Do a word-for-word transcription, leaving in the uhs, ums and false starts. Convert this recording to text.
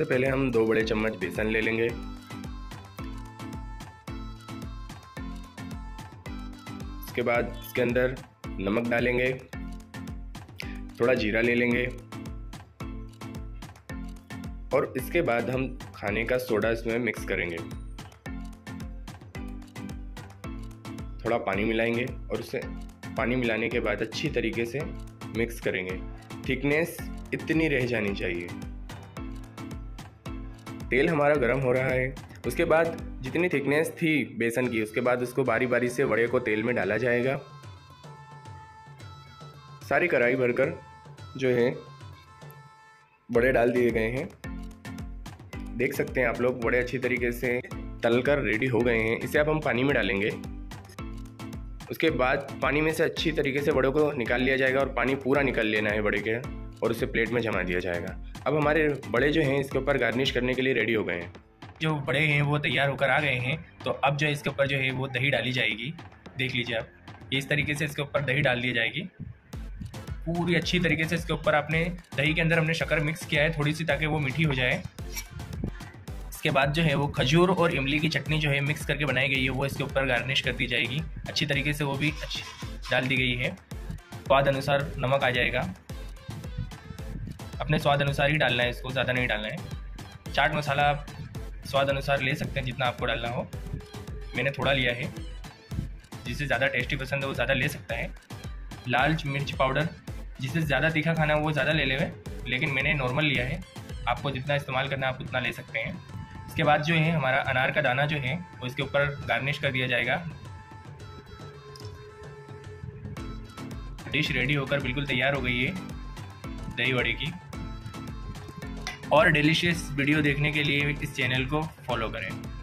सबसे पहले हम दो बड़े चम्मच बेसन ले लेंगे। इसके बाद इसके अंदर नमक डालेंगे, थोड़ा जीरा ले लेंगे और इसके बाद हम खाने का सोडा इसमें मिक्स करेंगे। थोड़ा पानी मिलाएंगे और उसे पानी मिलाने के बाद अच्छी तरीके से मिक्स करेंगे। थिकनेस इतनी रह जानी चाहिए। तेल हमारा गर्म हो रहा है। उसके बाद जितनी थिकनेस थी बेसन की, उसके बाद उसको बारी बारी से वड़े को तेल में डाला जाएगा। सारी कढ़ाई भरकर जो है वड़े डाल दिए गए हैं। देख सकते हैं आप लोग, वड़े अच्छी तरीके से तलकर रेडी हो गए हैं। इसे अब हम पानी में डालेंगे। उसके बाद पानी में से अच्छी तरीके से वड़ों को निकाल लिया जाएगा और पानी पूरा निकाल लेना है वड़े के, और उसे प्लेट में जमा दिया जाएगा। अब हमारे वड़े जो हैं इसके ऊपर गार्निश करने के लिए रेडी हो गए हैं। जो वड़े हैं वो तैयार होकर आ गए हैं। तो अब जो इसके ऊपर जो है वो दही डाली जाएगी। देख लीजिए आप, इस तरीके से इसके ऊपर दही डाल दी जाएगी पूरी अच्छी तरीके से। इसके ऊपर आपने दही के अंदर हमने शक्कर मिक्स किया है थोड़ी सी, ताकि वो मीठी हो जाए। इसके बाद जो है वो खजूर और इमली की चटनी जो है मिक्स करके बनाई गई है, वो इसके ऊपर गार्निश कर दी जाएगी अच्छी तरीके से। वो भी अच्छी डाल दी गई है। स्वाद अनुसार नमक आ जाएगा, अपने स्वाद अनुसार ही डालना है इसको, ज़्यादा नहीं डालना है। चाट मसाला आप स्वाद अनुसार ले सकते हैं जितना आपको डालना हो। मैंने थोड़ा लिया है, जिसे ज़्यादा टेस्टी पसंद है वो ज़्यादा ले सकता है। लाल मिर्च पाउडर, जिसे ज़्यादा तीखा खाना है वो ज़्यादा ले लेवे, लेकिन मैंने नॉर्मल लिया है। आपको जितना इस्तेमाल करना है आप उतना ले सकते हैं। इसके बाद जो है हमारा अनार का दाना जो है वो इसके ऊपर गार्निश कर दिया जाएगा। डिश रेडी होकर बिल्कुल तैयार हो गई है दही वड़े की। और डिलीशियस वीडियो देखने के लिए इस चैनल को फॉलो करें।